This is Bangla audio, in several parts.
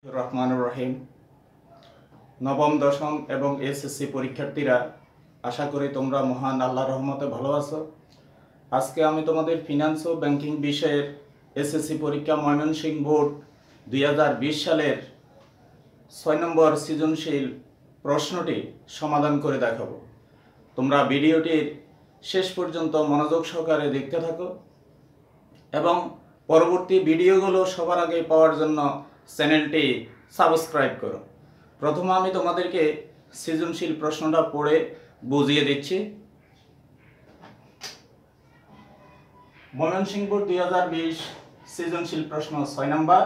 রহমানুর রহিম। নবম দশম এবং এসএসসি পরীক্ষার্থীরা, আশা করি তোমরা মহান আল্লাহর রহমতে ভালো আছো। আজকে আমি তোমাদের ফিনান্স ও ব্যাংকিং বিষয়ের এসএসসি পরীক্ষা ময়মনসিংহ বোর্ড 2020 সালের 6 নম্বর সৃজনশীল প্রশ্নটি সমাধান করে দেখাবো। তোমরা ভিডিওটির শেষ পর্যন্ত মনোযোগ সহকারে দেখতে থাকো এবং পরবর্তী ভিডিওগুলো সবার আগে পাওয়ার জন্য চ্যানেলটি সাবস্ক্রাইব করো। প্রথমে আমি তোমাদেরকে সৃজনশীল প্রশ্নটা পড়ে বুঝিয়ে দিচ্ছি। ময়মনসিংহ বোর্ড 2020 সৃজনশীল প্রশ্ন 6 নম্বর।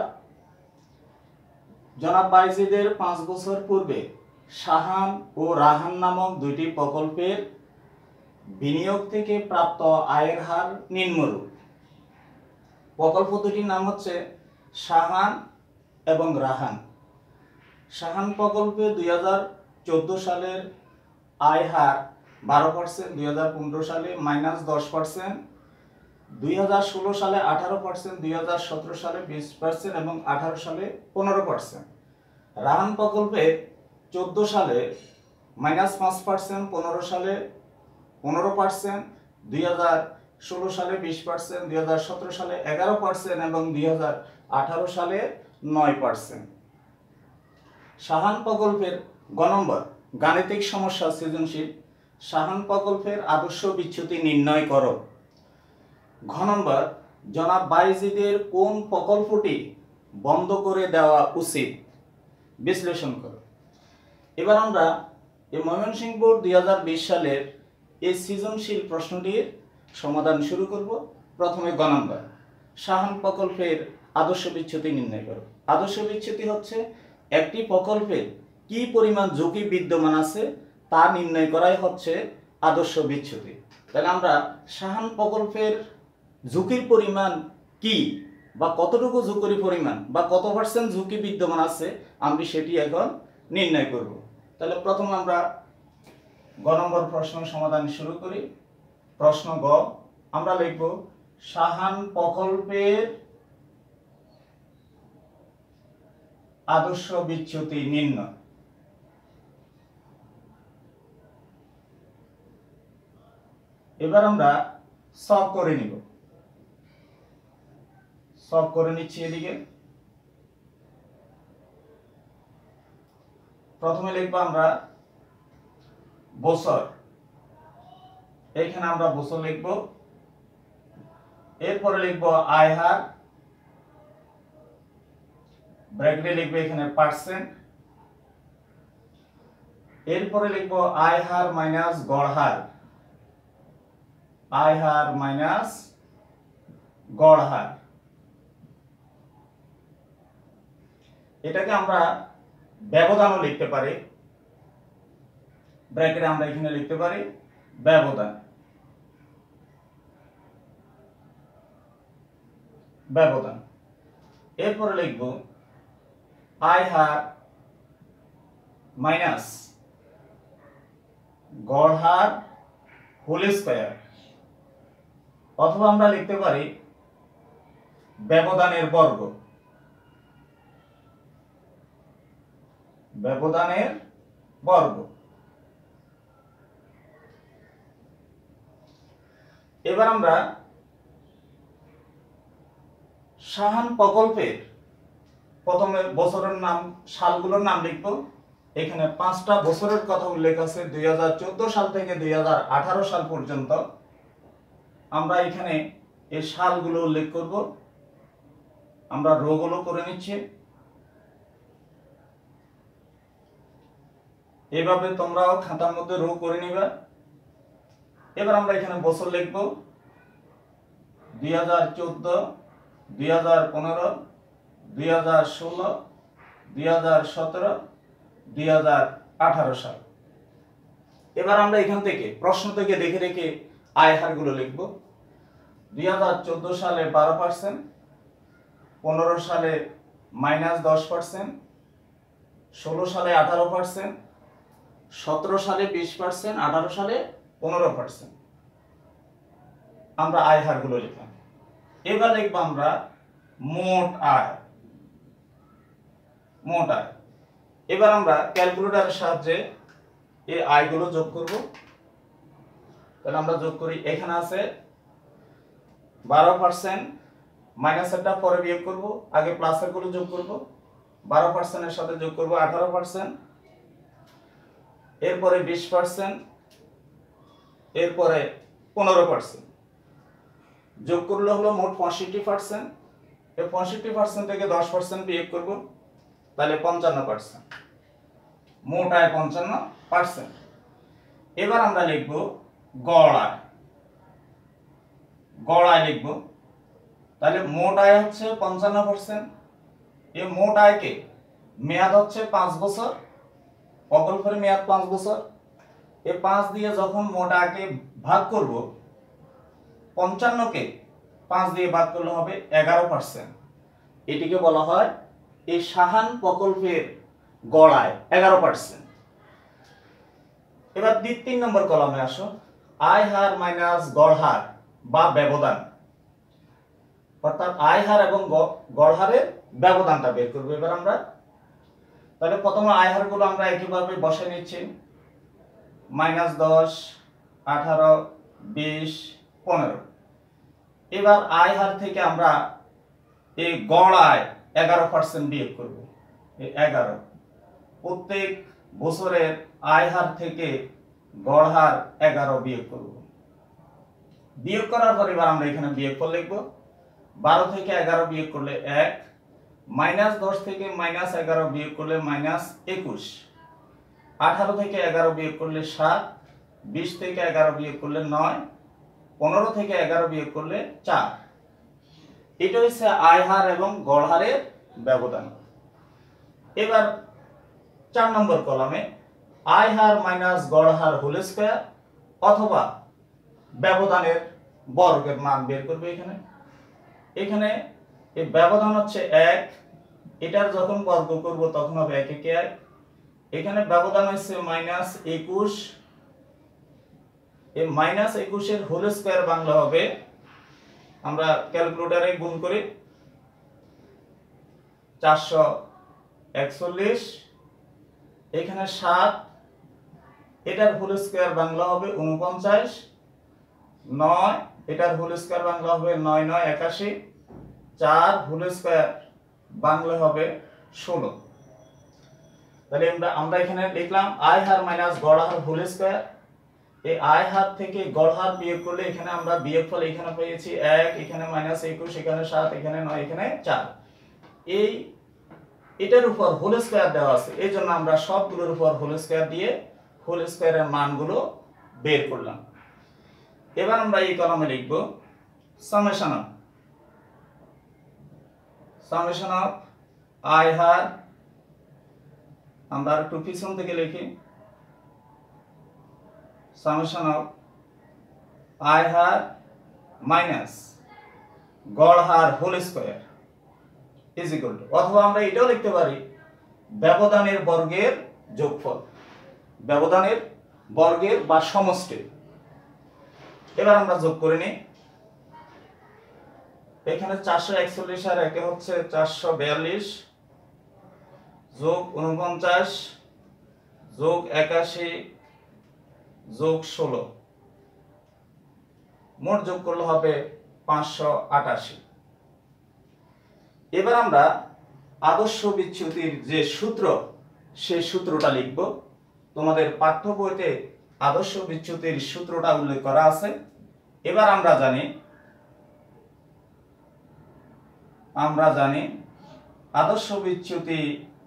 জনাব বাইজিদের 5 বছর পূর্বে শাহান ও রাহান নামক দুইটি প্রকল্পের বিনিয়োগ থেকে প্রাপ্ত আয়ের হার নিম্নরূপ। প্রকল্প দুটির নাম হচ্ছে শাহান এবং রাহান। শাহান প্রকল্পে 2014 সালের আয় হার 12%, 2015 সালে -10%, 2016 সালে 18%, 2017 সালে 20% এবং 18 সালে 15%। রাহান প্রকল্পে 14 সালে -5%, 15 সালে 15%, 2016 সালে 20%, 2017 সালে 11% এবং 2018 সালে 9%। শাহান প্রকল্পের গ নম্বর গাণিতিক সমস্যা সৃজনশীল। শাহান প্রকল্পের আদর্শ বিচ্যুতি নির্ণয় করো। ঘ নম্বর জনাব বাইজিদের কোন প্রকল্পটি বন্ধ করে দেওয়া উচিত বিশ্লেষণ করো। এবার আমরা এই ময়মনসিংহ বোর্ড 2020 সালের এই সৃজনশীল প্রশ্নটির সমাধান শুরু করব। প্রথমে গ নম্বর শাহান প্রকল্পের আদর্শ বিচ্যুতি নির্ণয় করো। আদর্শ বিচ্যুতি হচ্ছে একটি প্রকল্পের কি পরিমাণ ঝুঁকি বিদ্যমান আছে তা নির্ণয় করাই হচ্ছে আদর্শ বিচ্যুতি। তাহলে আমরা শাহান প্রকল্পের ঝুঁকির পরিমাণ কি বা কতটুকু ঝুঁকির পরিমাণ বা কত % ঝুঁকি বিদ্যমান আছে আমি সেটি এখন নির্ণয় করব। তাহলে প্রথমে আমরা গ নম্বর প্রশ্ন সমাধান শুরু করি। প্রশ্ন গ, আমরা লিখব শাহান প্রকল্পের আদর্শ বিচ্যুতি নির্ণয়। এবার আমরা সলভ করে নিব। সলভ করে নিচ্ছি। এদিকে প্রথমে লিখব আমরা বছর। এইখানে আমরা বছর লিখব। এরপরে লিখব আয় হার, ব্র্যাকেটে লিখব এখানে %। এরপরে লিখব আয় হার মাইনাস গড় হার, আয় হার মাইনাস গড় হার। এটাকে আমরা ব্যবধানও লিখতে পারি। ব্র্যাকেটে আমরা এখানে লিখতে পারি ব্যবধান, ব্যবধান। এরপরে লিখব আয় হার মাইনাস গড় হার হোল স্কয়ার, অথবা আমরা লিখতে পারি ব্যবধানের বর্গ, ব্যবধানের বর্গ। এবার আমরা শাহান প্রকল্পের প্রথমে বছরের নাম, সালগুলোর নাম লিখব। এখানে 5টা বছরের কথা উল্লেখ আছে, 2014 সাল থেকে 2018 সাল পর্যন্ত। আমরা এখানে এই সালগুলো উল্লেখ করব। আমরা রোগুলো করে নিচ্ছি। এভাবে তোমরাও খাতার মধ্যে রো করে নিবা। এবার আমরা এখানে বছর লিখব 2014, 2015, 2016, 2017, 2018 সাল। এবার আমরা এখান থেকে প্রশ্ন থেকে দেখে দেখে আয় হারগুলো লিখব। 2014 সালে 12%, 15 সালে -10%, 16 সালে 18%, 17 সালে 20%, 18 সালে 15%। আমরা আয় হারগুলো লিখলাম। এবার লিখব আমরা মোট আয়। মোট আয়। এবার আমরা ক্যালকুলেটরের সাহায্যে এই আয়গুলো যোগ করব। তাহলে আমরা যোগ করি, এখানে আছে 12%, মাইনাসেরটা পরে বিয়োগ করব, আগে প্লাসের গুলো যোগ করব। 12% এর সাথে যোগ করব 18%, এরপরে 20%, এরপরে 15%, যোগ করলে হলো মোট 65%। এই 65% থেকে 10% বিয়োগ করব, তাহলে 55%, মোট আয় 55%। এবার আমরা লিখব গড় আয়। গড় আয় লিখব, তাহলে মোট আয় হচ্ছে 55%। এই মোট আয়কে মেয়াদ হচ্ছে 5 বছর, প্রকল্পের মেয়াদ 5 বছর। এই 5 দিয়ে যখন মোট আয়কে ভাগ করব, 55 কে 5 দিয়ে ভাগ করলে হবে 11%। এটিকে বলা হয় এই সাহান প্রকল্পের গড় আয় 11%। এবার 3 নম্বর কলামে আসো, আয় হার মাইনাস গড় হার বা ব্যবধান, অর্থাৎ আয় হার এবং গড় হারের ব্যবধানটা বের করব এবার আমরা। তাহলে প্রথমে আয় হারগুলো আমরা একইভাবে বসাই নিচ্ছি, -10, 18, 20, 15। এবার আয় হার থেকে আমরা এই গড় আয় 11% বিয়োগ করব। এই 11, প্রত্যেক বছরের আয় হার থেকে গড় হার 11 বিয়োগ করব। বিয়োগ করার পর এবার আমরা এখানে বিয়োগফল লিখব। 12 থেকে 11 বিয়োগ করলে 1, -10 থেকে -11 বিয়োগ করলে -21, 18 থেকে 11 বিয়োগ করলে 7, 20 থেকে 11 বিয়োগ করলে 9, 15 থেকে 11 বিয়োগ করলে 4। এটা হচ্ছে আয় হার এবং গড় হারের ব্যবধান। এবার 4 নম্বর কলামে আয় হার মাইনাস গড় হার হোল স্কয়ার অথবা ব্যবধানের বর্গের মান বের করবে। এখানে এই ব্যবধান হচ্ছে 1, এটার যখন বর্গ করব তখন হবে 1 একে 1। এখানে ব্যবধান হচ্ছে -21, এই -21 এর হোল স্কয়ার বাংলা হবে, আমরা ক্যালকুলেটরে গুণ করি, 441। এখানে 7, এটার হোল স্কয়ার বাংলা হবে 49, 9, এটার হোল স্কয়ার বাংলা হবে 9 9 81, 4 হোল স্কয়ার বাংলা হবে 16। তাহলে আমরা এখানে লিখলাম আয় হার মাইনাস গড় হার হোল স্কয়ার। এই আয় হার থেকে গড় হার বিয়োগ করলে এখানে আমরা বিয়োগফল এখানে পেয়েছি 1, এখানে -21, এখানে 7, এখানে 9, এখানে 4। এটার উপর হোল স্কয়ার দেওয়া আছে, এই জন্য আমরা সবগুলোর উপর হোল স্কয়ার দিয়ে হোল স্কয়ারের মানগুলো বের করলাম। এবার আমরা এই কলামে লিখব সামেশন অফ আয় হার, আমরা একটু পিছন থেকে লিখি, সামেশন অফ আয় হার মাইনাস গড় হার whole square is equal to, অথবা আমরা এটাও লিখতে পারি ব্যবধানের বর্গের যোগফল, ব্যবধানের বর্গের বা সমষ্টি। এবার আমরা যোগ করে নিই। এখানে 441 আর একে হচ্ছে 442 যোগ 49 যোগ 81 যোগ 16, মোট যোগ করলে হবে 588। এবার আমরা আদর্শ বিচ্যুতির যে সূত্র, সেই সূত্রটা লিখব। তোমাদের পাঠ্য বইতে আদর্শ বিচ্যুতির সূত্রটা উল্লেখ করা আছে। এবার আমরা জানি আদর্শ বিচ্যুতি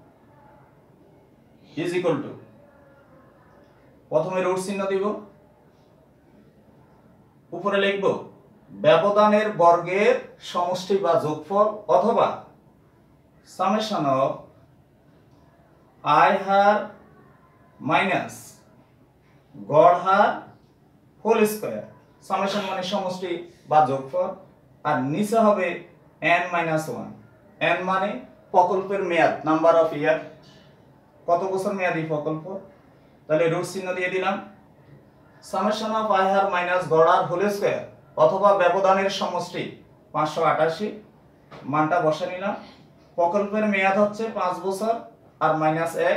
ইজ ইকুয়াল টু, প্রথমে রুট চিহ্ন দিব, উপরে লিখব ব্যবধানের বর্গের সমষ্টি বা যোগফল অথবা সামেশন অফ আয় হার মাইনাস গড় হার হোল স্কয়ার। সামেশন মানে সমষ্টি বা যোগফল, আর নিচে হবে n-1। n মানে প্রকল্পের মেয়াদ, নাম্বার অফ ইয়ার, কত বছর মেয়াদী প্রকল্প, তাহলে রুট চিহ্ন দিয়ে দিলাম। সামেশন অফ আয় হার মাইনাস গড় হার হোল স্কয়ার অথবা ব্যবধানের সমষ্টি 588, মানটা বসে নিলাম। প্রকল্পের মেয়াদ হচ্ছে 5 বছর, আর -1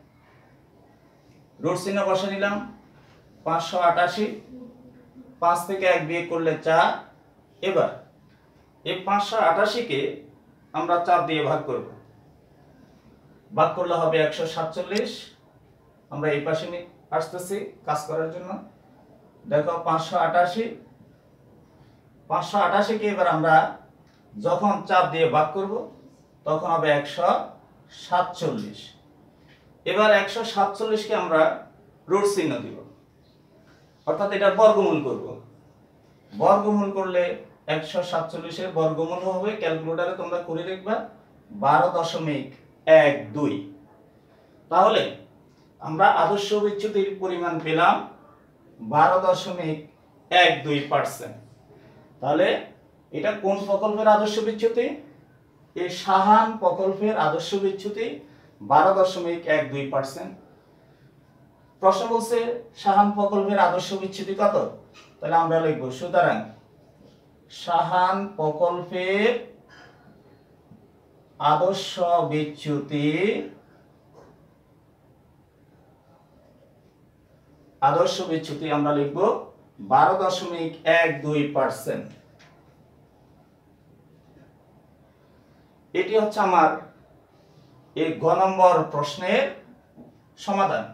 রুট চিহ্ন বসে নিলাম 588 5 থেকে 1 বিয়োগ করলে 4 এবার এই 588 কে আমরা 4 দিয়ে ভাগ করব ভাগ করলে হবে 147 আমরা এই পাশে আসতেছি কাজ করার জন্য দেখো 588 কে এবার আমরা যখন 4 দিয়ে ভাগ করব তখন হবে 147 এবার 147 কে আমরা রুট চিহ্ন দিব অর্থাৎ এটার বর্গমূল করব বর্গমূল করলে 147 এর বর্গমূল হবে ক্যালকুলেটরে তোমরা করে দেখবা 12.12 তাহলে আমরা আদর্শ বিচ্যুতির পরিমাণ পেলাম 12.12%। তাহলে এটা কোন প্রকল্পের আদর্শ বিচ্যুতি? এই সাহান প্রকল্পের আদর্শ বিচ্যুতি 12.12%। প্রশ্ন বলছে সাহান প্রকল্পের আদর্শ বিচ্যুতি কত? তাহলে আমরা লিখব সুতরাং সাহান প্রকল্পের আদর্শ বিচ্যুতি আমরা লিখব 12.12%। এটি হচ্ছে আমার এই গ নম্বর প্রশ্নের সমাধান।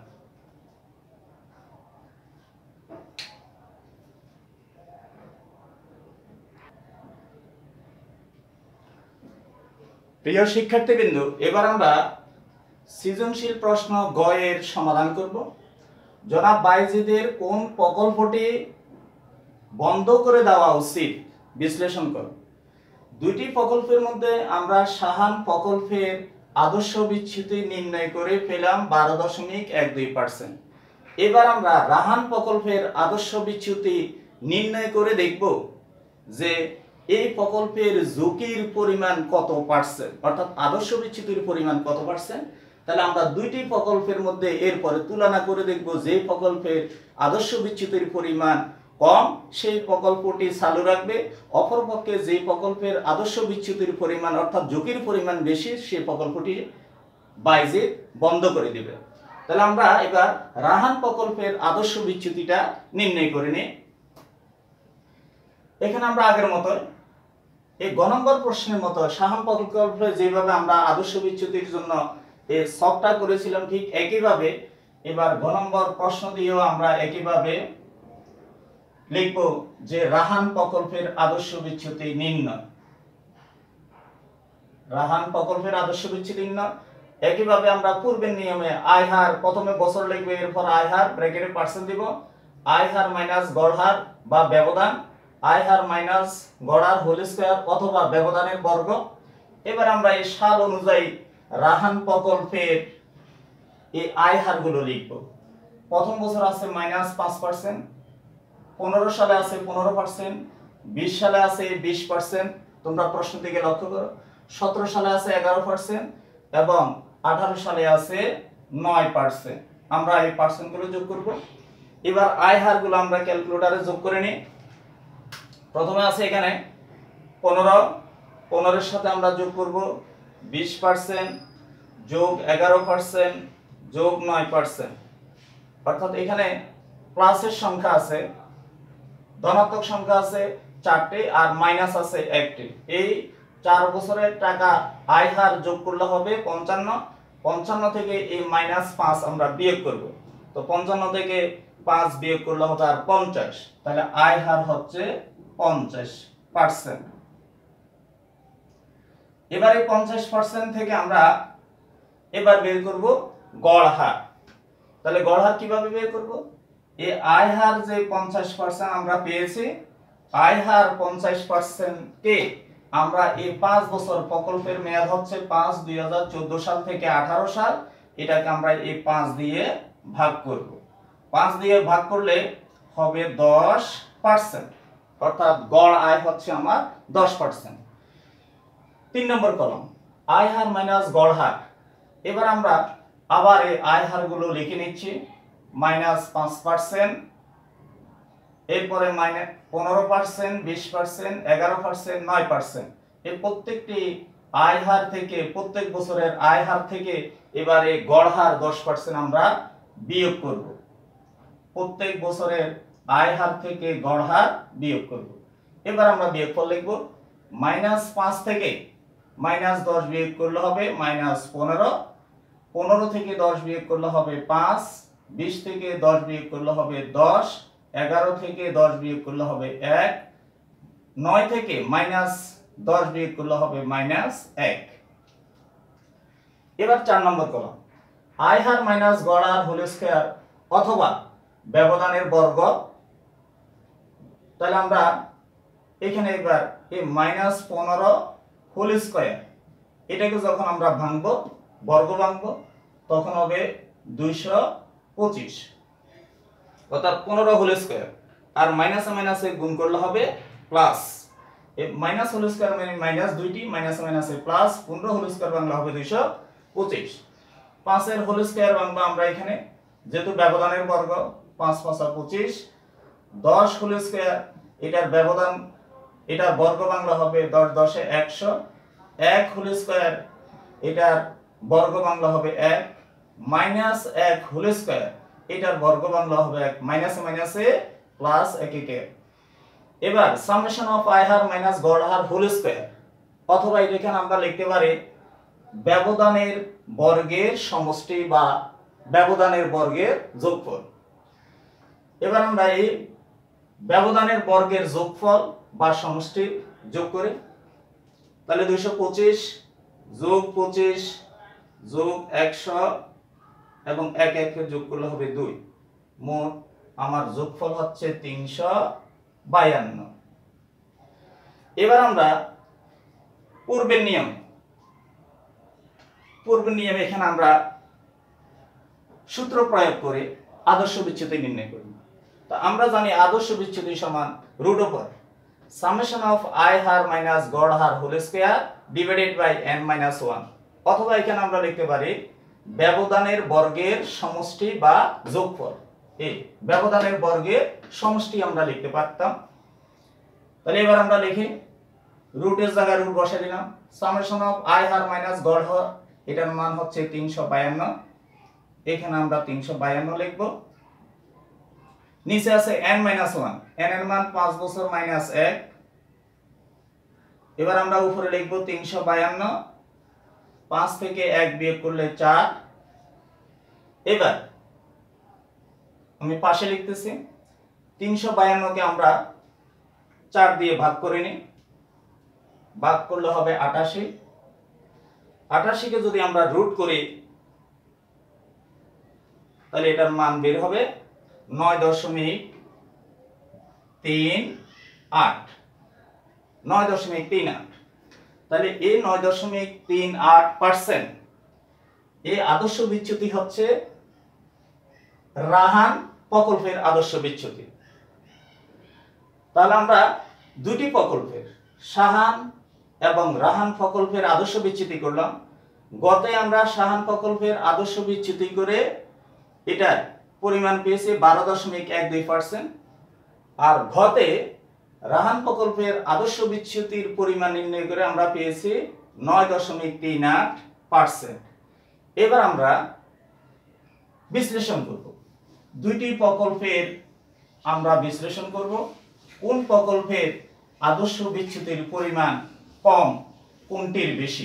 প্রিয় শিক্ষার্থীবৃন্দ, এবার আমরা সৃজনশীল প্রশ্ন গ এর সমাধান করব। জনাব বাইজিদের কোন প্রকল্পটি বন্ধ করে দেওয়া উচিত বিশ্লেষণ করো। দুইটি প্রকল্পের মধ্যে আমরা সাহান প্রকল্পের আদর্শ বিচ্যুতি নির্ণয় করে পেলাম 12.12%। এবার আমরা রাহান প্রকল্পের আদর্শ বিচ্যুতি নির্ণয় করে দেখব যে এই প্রকল্পের ঝুঁকির পরিমাণ কত পার্সেন্ট, অর্থাৎ আদর্শ বিচ্যুতির পরিমাণ কত পার্সেন্ট। তাহলে আমরা দুইটি প্রকল্পের মধ্যে এরপরে তুলনা করে দেখব যে প্রকল্পের আদর্শ বিচ্যুতির পরিমাণ কম সেই প্রকল্পটি চালু রাখবে, অপরপক্ষে যে প্রকল্পের আদর্শ বিচ্যুতির পরিমাণ অর্থাৎ ঝুঁকির পরিমাণ বেশি সেই প্রকল্পটি বাইজিদ বন্ধ করে দিবে। তাহলে আমরা এবার রাহান প্রকল্পের আদর্শ বিচ্যুতিটা নির্ণয় করে নিই। এখানে আমরা আগের মতো এই গ নম্বর প্রশ্নের মতো সাহান প্রকল্পে যেভাবে আমরা আদর্শ বিচ্যুতির জন্য এর সবটা করেছিলাম ঠিক একইভাবে এবার গ নম্বর প্রশ্ন দিয়েও আমরা একইভাবে লিখব যে রাহান প্রকল্পের আদর্শ বিচ্যুতি নির্ণয়। রাহান প্রকল্পের আদর্শ বিচ্যুতি নির্ণয় একইভাবে আমরা পূর্বের নিয়মে আয় হার প্রথমে বছর লিখবে, এরপর আয় হার ব্র্যাকেটে পার্সেন্ট দিব, আয় হার মাইনাস গড় হার বা ব্যবধান, আয় হার মাইনাস গড় হার হোল স্কয়ার অথবা ব্যবধানের বর্গ। এবার আমরা এই সাল অনুযায়ী রাহান প্রকল্পের এই আয় হারগুলো লিখব। প্রথম বছর আছে -5%, 15 সালে আছে 15%, 20 সালে আছে 20%, তোমরা প্রশ্ন থেকে লক্ষ্য করো, 17 সালে আছে 11% এবং 18 সালে আছে 9%। আমরা এই পার্সেন্টগুলো যোগ করব। এবার আয় হারগুলো আমরা ক্যালকুলেটরে যোগ করে নিই। প্রথমে আছে এখানে 15 এর সাথে আমরা যোগ করব 20% যোগ 11% যোগ 9%, অর্থাৎ এখানে প্লাসের সংখ্যা আছে, ধনাত্মক সংখ্যা আছে 4টি আর মাইনাস আছে 1টি। এই 4 বছরের টাকা আয় হার যোগ করলে হবে 55 থেকে এই -5 আমরা বিয়োগ করব। তো 55 থেকে 5 বিয়োগ করলে হবে আর 50, তাহলে আয় হার হচ্ছে 50%। এবার এই 50% থেকে আমরা এবার বের করব গড় হার। তাহলে গড় হার কিভাবে বের করব? এই আয় হার যে 50% আমরা পেয়েছি, আয় হার 50% কে আমরা এই 5 বছর প্রকল্পের মেয়াদ হচ্ছে 5-2014 সাল থেকে 18 সাল, এটাকে আমরা এই 5 দিয়ে ভাগ করব। 5 দিয়ে ভাগ করলে হবে 10%, অর্থাৎ গড় আয় হচ্ছে আমার 10%। 3 নম্বর কলম আয় হার মাইনাস গড় হার। এবার আমরা আবার এই আয় হারগুলো লিখে নিচ্ছি। -5%, এরপরে -15%, 20%, 11%, 9%, এই প্রত্যেকটি আয় হার থেকে, প্রত্যেক বছরের আয় হার থেকে এবারে গড় হার 10% আমরা বিয়োগ করব। প্রত্যেক বছরের আয় হার থেকে গড় হার বিয়োগ করব। এবার আমরা বিয়োগফল লিখব। -5 থেকে -10 বিয়োগ করলে হবে -15, 15 থেকে 10 বিয়োগ করলে হবে 5, 20 থেকে 10 বিয়োগ করলে হবে 10, 11 থেকে 10 বিয়োগ করলে হবে 1, 9 থেকে -10 বিয়োগ করলে হবে -1। এবার 4 নম্বর কলাম, আয় হার মাইনাস গড় হার হোল স্কয়ার অথবা ব্যবধানের বর্গ। তাহলে আমরা এখানে এবার এই -15 হোল স্কয়ার এটাকে যখন আমরা ভাঙবো, বর্গ ভাঙবো, তখন হবে 225, অর্থাৎ 15 হোল স্কয়ার, আর মাইনাসে মাইনাসে গুণ করলে হবে প্লাস। এই মাইনাস হোল স্কয়ার মানে মাইনাস দুইটি, মাইনাসে মাইনাসে প্লাস, 15 হোল স্কয়ার বাংলা হবে 225। 5 এর হোল স্কয়ার বাংলা আমরা এখানে যেহেতু ব্যবধানের বর্গ, 5 5 25। 10 হোল স্কয়ার এটার ব্যবধান, এটার বর্গ বাংলা হবে 10 10 এ 100। 1 হোল স্কয়ার এটার বর্গ বাংলা হবে 1, -1 হোল স্কয়ার এটার বর্গ বাংলা হবে 1, মাইনাসে মাইনাসে প্লাস 1 1। এবার সামেশন অফ আয় হার মাইনাস গড় হার হোল স্কয়ার, অথবা এখানে আমরা লিখতে পারি ব্যবধানের বর্গের সমষ্টি বা ব্যবধানের বর্গের যোগফল। এবার আমরা এই ব্যবধানের বর্গের যোগফল বা সমষ্টি যোগ করি। তাহলে 225 যোগ 25 যোগ 100 এবং 1 1 এর যোগ করলে হবে 2, মোট আমার যোগফল হচ্ছে 352। এবার আমরা পূর্বের নিয়মে এখানে আমরা সূত্র প্রয়োগ করে আদর্শ বিচ্যুতি নির্ণয় করি। তো আমরা জানি আদর্শ বিচ্যুতি সমান রুট ওভার সামেশন অফ আয় হার মাইনাস গড় হার whole square divided by n-1, অথবা এখানে আমরা লিখতে পারি ব্যবধানের বর্গের সমষ্টি বা যোগফল। এই ব্যবধানের বর্গের সমষ্টি আমরা লিখতে পারতাম। তাহলে এবার আমরা লিখি, রুটের জায়গায় রুট বসিয়ে দিলাম। সামেশন অফ আয় হার মাইনাস গড় হার, এটার মান হচ্ছে 352, এখানে আমরা 352 লিখব। নিচে আছে n-1, n এর মান 5 বছর -1। এবার আমরা উপরে লিখব 352, 5 থেকে 1 বিয়োগ করলে 4। এবার আমি পাশে লিখতেছি 352 কে আমরা 4 দিয়ে ভাগ করে নিই, ভাগ করলে হবে 88। 88 কে যদি আমরা রুট করি তাহলে এটার মান বের হবে 9.38, 9.38। তাহলে এই 9.38% এই আদর্শ বিচ্যুতি হচ্ছে রাহান প্রকল্পের আদর্শ বিচ্যুতি। তাহলে আমরা দুটি প্রকল্পের, সাহান এবং রাহান প্রকল্পের আদর্শ বিচ্যুতি করলাম। গতে আমরা সাহান প্রকল্পের আদর্শ বিচ্যুতি করে এটার পরিমাণ পেয়েছি 12.12%, আর ঘতে রাহান প্রকল্পের আদর্শ বিচ্যুতির পরিমাণ নির্ণয় করে আমরা পেয়েছি 9.38%। এবার আমরা বিশ্লেষণ করব, দুইটি প্রকল্পের আমরা বিশ্লেষণ করব, কোন প্রকল্পের আদর্শ বিচ্যুতির পরিমাণ কম, কোনটির বেশি।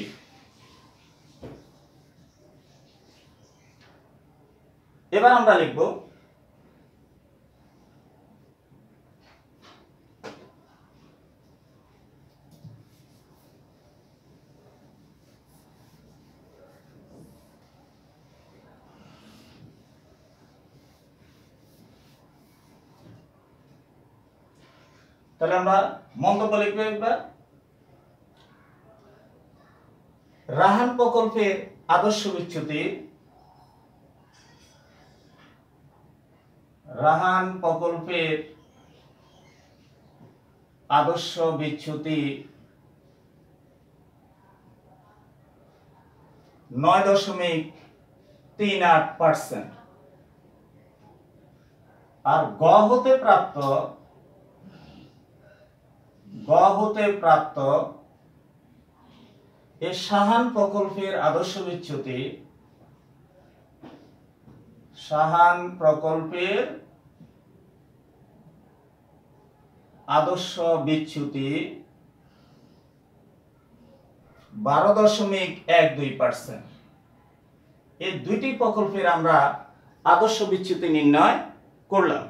এবার আমরা লিখব তাহলে আমরা মন্তব্য লিখব একবার। রাহান প্রকল্পের আদর্শ বিচ্যুতি, রাহান প্রকল্পের আদর্শ বিচ্যুতি 9.38%, আর গ হতে প্রাপ্ত এই সাহান প্রকল্পের আদর্শ বিচ্যুতি, সাহান প্রকল্পের আদর্শ বিচ্যুতি 12.12%। এই দুইটি প্রকল্পের আমরা আদর্শ বিচ্যুতি নির্ণয় করলাম।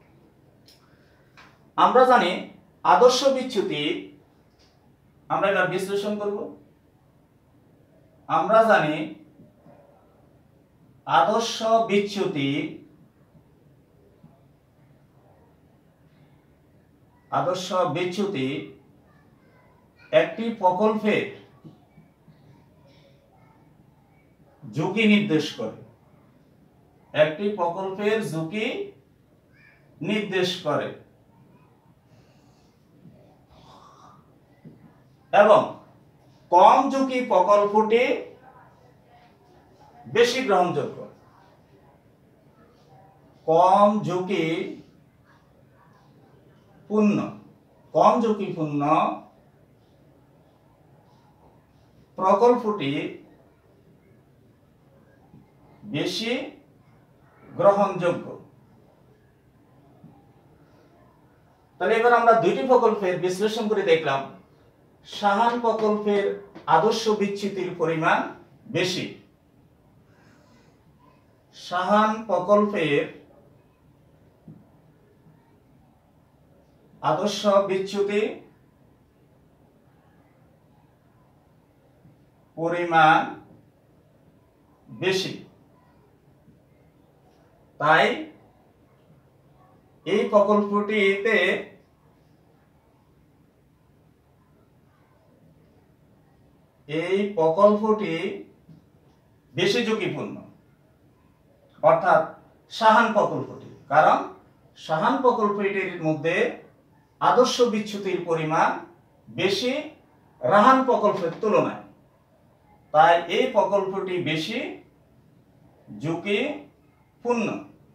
আমরা জানি আদর্শ বিচ্যুতি, আমরা এবার বিশ্লেষণ করব। আমরা জানি আদর্শ বিচ্যুতি একটি প্রকল্পের ঝুঁকি নির্দেশ করে, একটি প্রকল্পের ঝুঁকি নির্দেশ করে এবং কম ঝুঁকি প্রকল্পটি বেশি গ্রহণযোগ্য। কম ঝুঁকিপূর্ণ প্রকল্পটি বেশি গ্রহণযোগ্য। তাহলে এবার আমরা দুইটি প্রকল্পের বিশ্লেষণ করে দেখলাম। সাহান প্রকল্পের আদর্শ বিচ্যুতির পরিমাণ বেশি। সাহান প্রকল্পের আদর্শ বিচ্যুতি পরিমাণ বেশি, তাই এই প্রকল্পটি বেশি ঝুঁকিপূর্ণ, অর্থাৎ সাহান প্রকল্পটি, কারণ সাহান প্রকল্পটির মধ্যে আদর্শ বিচ্যুতির পরিমাণ বেশি রাহান প্রকল্পের তুলনায়, তাই এই প্রকল্পটি বেশি ঝুঁকিপূর্ণ।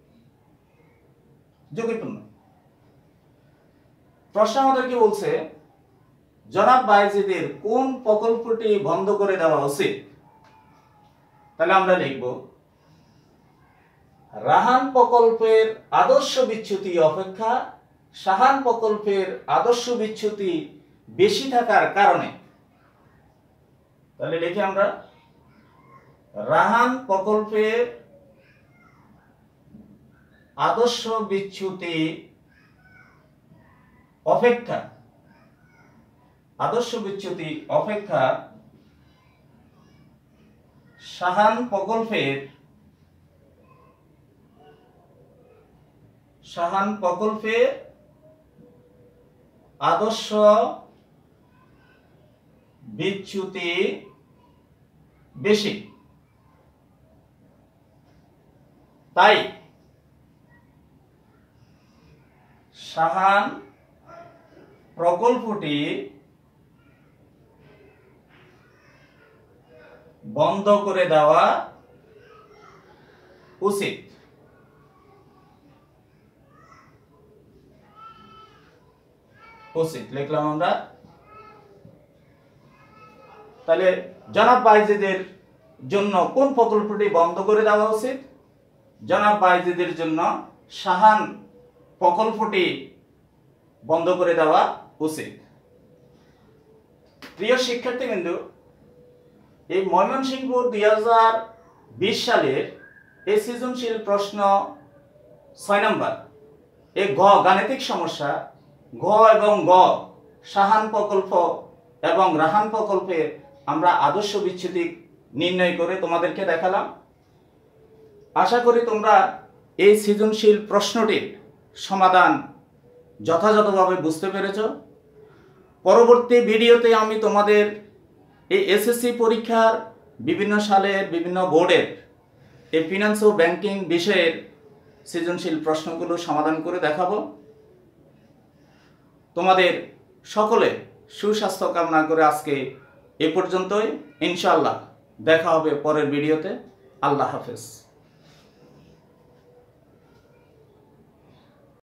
প্রশ্ন আমাদেরকে বলছে, জনাব বায়েজিদের কোন প্রকল্পটি বন্ধ করে দেওয়া উচিত? তাহলে আমরা লিখব, রাহান প্রকল্পের আদর্শ বিচ্যুতি অপেক্ষা সাহান প্রকল্পের আদর্শ বিচ্যুতি বেশি থাকার কারণে। তাহলে লিখি আমরা, রাহান প্রকল্পের আদর্শ বিচ্যুতি অপেক্ষা সাহান প্রকল্পের আদর্শ বিচ্যুতি বেশি, তাই সাহান প্রকল্পটি বন্ধ করে দেওয়া উচিত। লিখলাম আমরা। তাহলে জনাব বায়েজিদের জন্য কোন প্রকল্পটি বন্ধ করে দেওয়া উচিত? জনাব বায়েজিদের জন্য সাহান প্রকল্পটি বন্ধ করে দেওয়া উচিত। প্রিয় শিক্ষার্থীবৃন্দ, এই ময়মনসিংহপুর 2020 সালের এই সৃজনশীল প্রশ্ন 6 নম্বর, এই গাণিতিক সমস্যা ঘ এবং গ সাহান প্রকল্প এবং রাহান প্রকল্পে আমরা আদর্শ বিচ্যুতি নির্ণয় করে তোমাদেরকে দেখালাম। আশা করি তোমরা এই সৃজনশীল প্রশ্নটির সমাধান যথাযথভাবে বুঝতে পেরেছ। পরবর্তী ভিডিওতে আমি তোমাদের এই এসএসসি পরীক্ষার বিভিন্ন সালের বিভিন্ন বোর্ডের এই ফিনান্স ও ব্যাংকিং বিষয়ের সৃজনশীল প্রশ্নগুলো সমাধান করে দেখাবো। তোমাদের সকলে সুস্বাস্থ্য কামনা করে আজকে এ পর্যন্তই। ইনশাআল্লাহ দেখা হবে পরের ভিডিওতে। আল্লাহ হাফেজ।